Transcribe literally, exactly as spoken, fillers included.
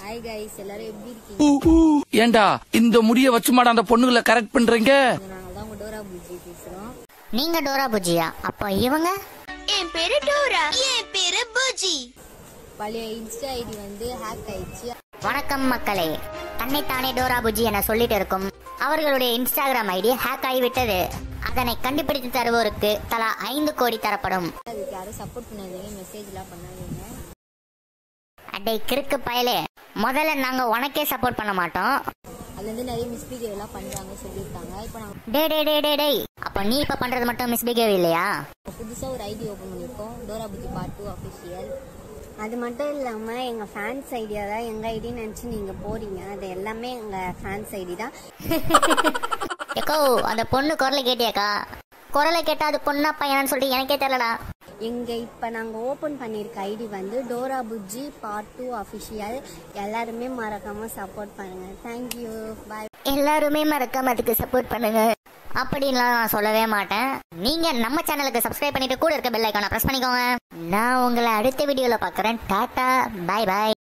Hi guys எல்லாரும் எப்படி இருக்கீங்க? ஏண்டா இந்த முடிய வச்சு மாட அந்த பொண்ணுகளை கரெக்ட் பண்றீங்க? நாங்க தான் டோரா புஜ்ஜி பேசுறோம். நீங்க டோரா புஜ்ஜியா? அப்ப இவங்க? என் பேரு டோரா. என் பேரு புஜ்ஜி. பழைய இன்ஸ்டா ஐடி வந்து ஹேக் ஆயிடுச்சு. வணக்கம் மக்களே. தன்னைத்தானே டோரா புஜ்ஜி என சொல்லிட்டு இருக்கும் அவர்களுடைய இன்ஸ்டாகிராம் ஐடி ஹேக் ஆகிவிட்டது. அதனை கண்டுபிடித்து தருவோருக்கு தலா ஐந்து கோடி தரப்படும். அதுக்கு யாரும் சப்போர்ட் பண்ணாதீங்க, மெசேஜ் எல்லாம் பண்ணாதீங்க. அடே கிறுக்கு பயலே, முதல்ல நாங்க உனக்கே சப்போர்ட் பண்ண மாட்டோம். அதுல இருந்து நிறைய மிஸ்பிஹேவ் எல்லாம் பண்றாங்க சொல்லிருக்காங்க. இப்போ நாங்க டே டே டே டே டே அப்ப நீ இப்ப பண்றது மட்டும் மிஸ்பிஹேவ் இல்லையா? புதுசா ஒரு ஐடி ஓபன் பண்ணிருக்கோம், Dora Bujji part two official. அது மட்டும் இல்லாம எங்க ஃபேன்ஸ் ஐடியா தான் எங்க ஐடி நினைச்சு நீங்க போறீங்க. அது எல்லாமே எங்க ஃபேன்ஸ் ஐடி தான். ஏக்கோ அந்த பொண்ணு குரலை கேட்டியாக்கா? குரலை கேட்டா அது பொண்ணா பையனான்னு சொல்லிட்டு எனக்கே தெரியலடா. எங்க இப்ப நாங்க ஓபன் பண்ணிருக்க ஐடி வந்து Dora Bujji part two official. எல்லாருமே மறக்காம சப்போர்ட் பண்ணுங்க. Thank you, bye. எல்லாருமே மறக்காம அதுக்கு சப்போர்ட் பண்ணுங்க அப்படின்லாம் நான் சொல்லவே மாட்டேன். நீங்க நம்ம சேனலுக்கு சப்ஸ்கிரைப் பண்ணிட்டு கூட இருக்க பெல் ஐகானை பிரஸ் பண்ணிக்கோங்க. நான் உங்களை அடுத்த வீடியோல பாக்குறேன். டாடா, பை பை.